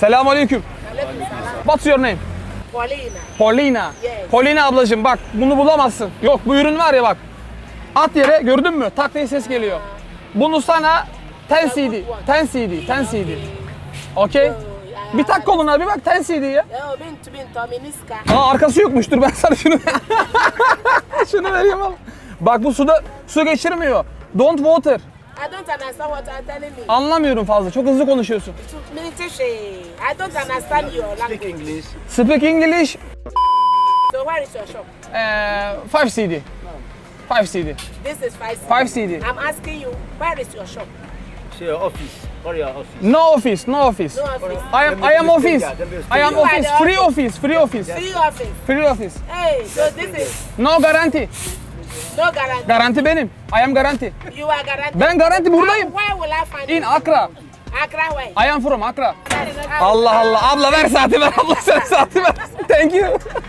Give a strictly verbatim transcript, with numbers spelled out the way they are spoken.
Selamünaleyküm. What's your name? Paulina. Paulina. Yes. Paulina ablacığım bak bunu bulamazsın. Yok bu ürün var ya bak. At yere gördün mü? Tak diye ses geliyor. Bunu sana on C D. on C D. on C D. Okey? Bir tak koluna bir bak on C D ya. Aa arkası yokmuş. Dur ben sana şunu şunu vereyim al. Bak bu suda su geçirmiyor. Don't water. I don't understand what you're telling me. Anlamıyorum fazla. Çok hızlı konuşuyorsun. I don't understand your language. English. Speak English. So where is your shop? Ee, five C D. five C D. This is five. five C D. I'm asking you, where is your shop? So your office. Or your office. No office, no office. No office. I am I am office. I am You are office. the Free office, free office. Free office. Free office. Hey, so this is No garanti. no guarantee. Garanti benim. I am garanti. You are guaranteed. Ben garanti buradayım. Where will I find In you? Accra. Accra where? I am from Accra. That is- Allah Allah. Abla ver saati ver. Abla sen saati ver. Thank you.